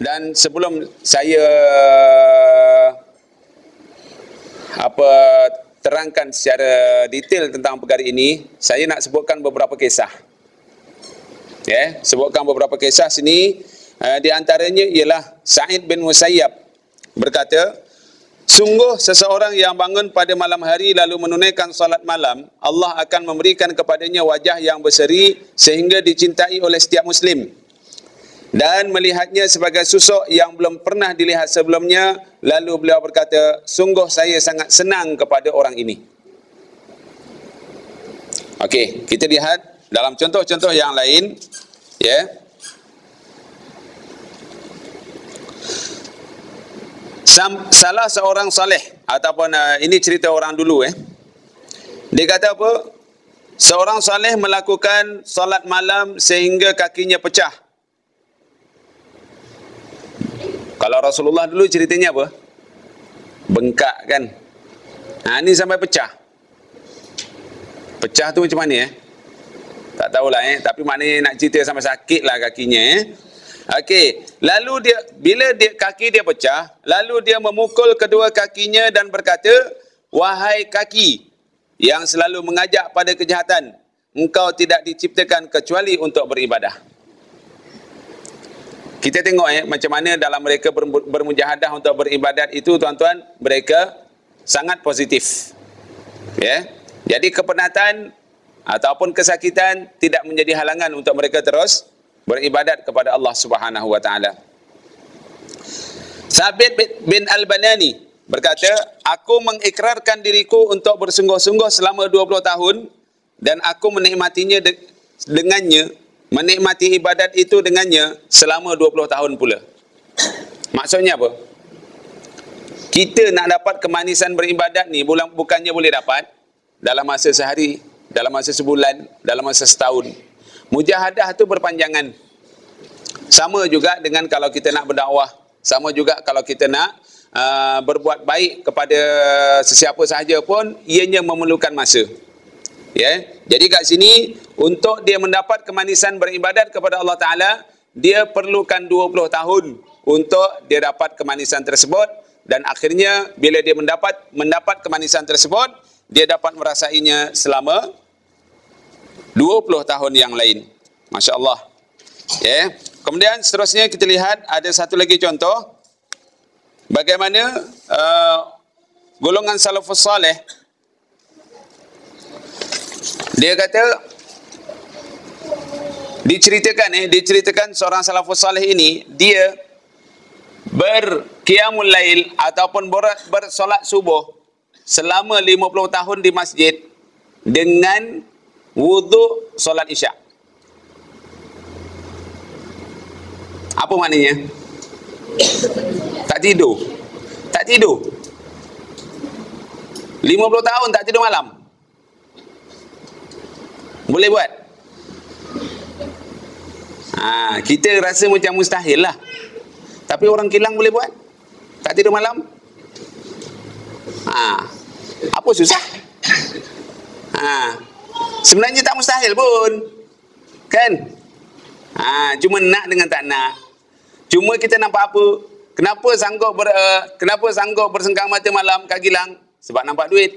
Dan sebelum saya terangkan secara detail tentang perkara ini, saya nak sebutkan beberapa kisah. Sebutkan beberapa kisah sini. Di antaranya ialah Sa'id bin Musayyab berkata, sungguh seseorang yang bangun pada malam hari lalu menunaikan solat malam, Allah akan memberikan kepadanya wajah yang berseri sehingga dicintai oleh setiap Muslim, dan melihatnya sebagai susuk yang belum pernah dilihat sebelumnya. Lalu beliau berkata, sungguh saya sangat senang kepada orang ini. Okey, kita lihat dalam contoh-contoh yang lain. Salah seorang saleh, ataupun ini cerita orang dulu. Dia kata apa? Seorang saleh melakukan solat malam sehingga kakinya pecah. Kalau Rasulullah dulu ceritanya apa? Bengkak kan? Ini sampai pecah. Pecah tu macam mana? Tak tahulah tapi maknanya nak cerita sampai sakit lah kakinya. Okey, lalu bila kaki dia pecah, lalu dia memukul kedua kakinya dan berkata, wahai kaki yang selalu mengajak pada kejahatan, engkau tidak diciptakan kecuali untuk beribadah. Kita tengok macam mana dalam mereka bermujahadah untuk beribadat itu, tuan-tuan, mereka sangat positif. Jadi kepenatan ataupun kesakitan tidak menjadi halangan untuk mereka terus beribadat kepada Allah Subhanahu wa taala. Thabit bin Al-Banani berkata, aku mengikrarkan diriku untuk bersungguh-sungguh selama 20 tahun dan aku menikmatinya dengannya, menikmati ibadat itu dengannya selama 20 tahun pula. Maksudnya apa? Kita nak dapat kemanisan beribadat ni bukannya boleh dapat dalam masa sehari, dalam masa sebulan, dalam masa setahun. Mujahadah tu berpanjangan. Sama juga dengan kalau kita nak berdakwah, sama juga kalau kita nak berbuat baik kepada sesiapa sahaja pun, ianya memerlukan masa. Jadi kat sini, untuk dia mendapat kemanisan beribadat kepada Allah Ta'ala, dia perlukan 20 tahun untuk dia dapat kemanisan tersebut, dan akhirnya bila dia mendapat kemanisan tersebut, dia dapat merasainya selama 20 tahun yang lain. Masya Allah. Kemudian seterusnya kita lihat ada satu lagi contoh bagaimana golongan salafus saleh. Dia kata, diceritakan seorang salafus saleh ini, dia berqiyamul lail ataupun bersolat subuh selama 50 tahun di masjid dengan wuduk solat isyak. Apa maknanya? Tak tidur. 50 tahun tak tidur malam. Boleh buat? Kita rasa macam mustahil lah. Tapi orang Kilang boleh buat? Tak tidur malam? Apa susah? Sebenarnya tak mustahil pun, kan? Cuma nak dengan tak nak. Cuma kita nampak apa? Kenapa sanggup bersengkang mata malam kat Gilang? Sebab nampak duit.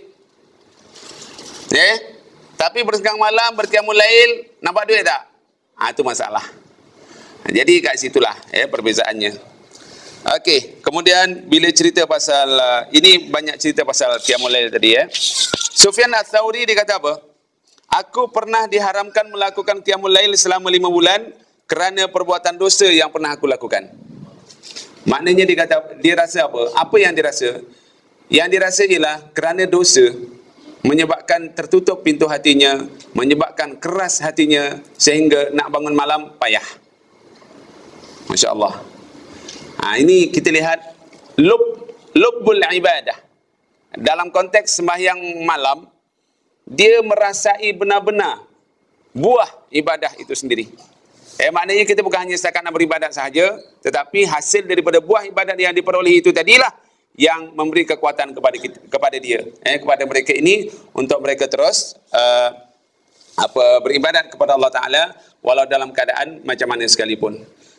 Tapi bersengkang malam, berqiyamul lail, nampak duit tak? Itu masalah. Jadi kat situlah perbezaannya. Okey, kemudian bila cerita pasal ini banyak cerita pasal qiyamul lail tadi. Sufyan Ats-Tsauri dia kata apa? Aku pernah diharamkan melakukan qiyamul lail selama 5 bulan kerana perbuatan dosa yang pernah aku lakukan. Maknanya dia rasa apa? Apa yang dia rasa? Yang dia rasa ialah kerana dosa menyebabkan tertutup pintu hatinya, menyebabkan keras hatinya sehingga nak bangun malam payah. Masya Allah. Ini kita lihat lubbul ibadah. Dalam konteks sembahyang malam, dia merasai benar-benar buah ibadah itu sendiri. Maknanya kita bukan hanya setakat nak beribadat sahaja, tetapi hasil daripada buah ibadat yang diperoleh itu tadilah yang memberi kekuatan kepada dia, kepada mereka ini, untuk mereka terus beribadat kepada Allah Ta'ala walau dalam keadaan macam mana sekalipun.